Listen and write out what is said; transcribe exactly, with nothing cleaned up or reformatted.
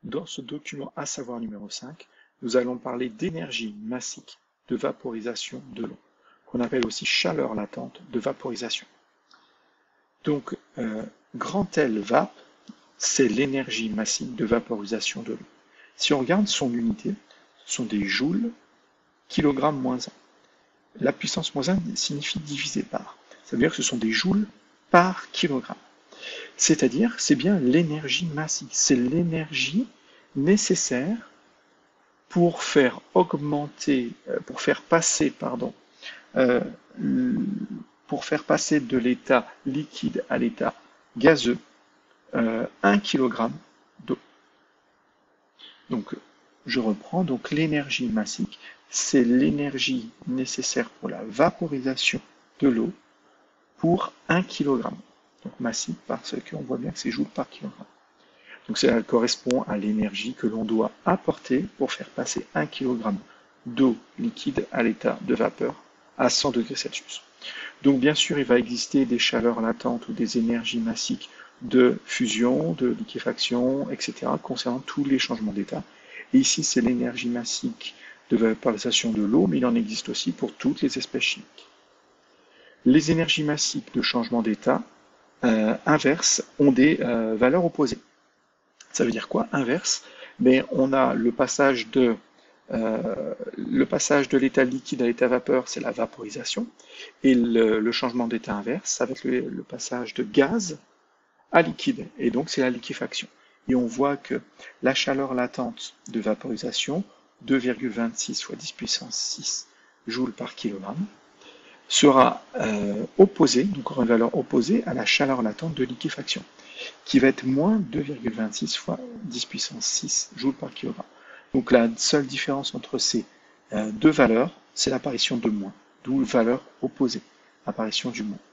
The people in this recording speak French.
Dans ce document à savoir numéro cinq, nous allons parler d'énergie massique de vaporisation de l'eau, qu'on appelle aussi chaleur latente de vaporisation. Donc, euh, grand L vap, c'est l'énergie massique de vaporisation de l'eau. Si on regarde son unité, ce sont des joules, kilogramme moins un. La puissance moins un signifie divisé par. Ça veut dire que ce sont des joules par kilogramme. C'est-à-dire, c'est bien l'énergie massique, c'est l'énergie nécessaire pour faire augmenter, pour faire passer, pardon, euh, pour faire passer de l'état liquide à l'état gazeux, euh, un kilogramme d'eau. Donc, je reprends, donc l'énergie massique, c'est l'énergie nécessaire pour la vaporisation de l'eau pour un kilogramme. Donc massique parce qu'on voit bien que c'est joules par kilogramme. Donc ça correspond à l'énergie que l'on doit apporter pour faire passer un kilogramme d'eau liquide à l'état de vapeur à cent degrés Celsius. Donc bien sûr, il va exister des chaleurs latentes ou des énergies massiques de fusion, de liquéfaction, et cetera concernant tous les changements d'état. Et ici, c'est l'énergie massique de vaporisation de l'eau, mais il en existe aussi pour toutes les espèces chimiques. Les énergies massiques de changement d'état euh, inverses ont des euh, valeurs opposées. Ça veut dire quoi, inverse? Mais on a le passage de euh, le passage de l'état liquide à l'état vapeur, c'est la vaporisation, et le, le changement d'état inverse, ça va être le, le passage de gaz à liquide, et donc c'est la liquéfaction. Et on voit que la chaleur latente de vaporisation, deux virgule vingt-six fois dix puissance six joules par kilogramme, sera euh, opposée, donc aura une valeur opposée à la chaleur latente de liquéfaction, qui va être moins deux virgule vingt-six fois dix puissance six joules par kilogramme. Donc la seule différence entre ces euh, deux valeurs, c'est l'apparition de moins, d'où valeur opposée, apparition du moins.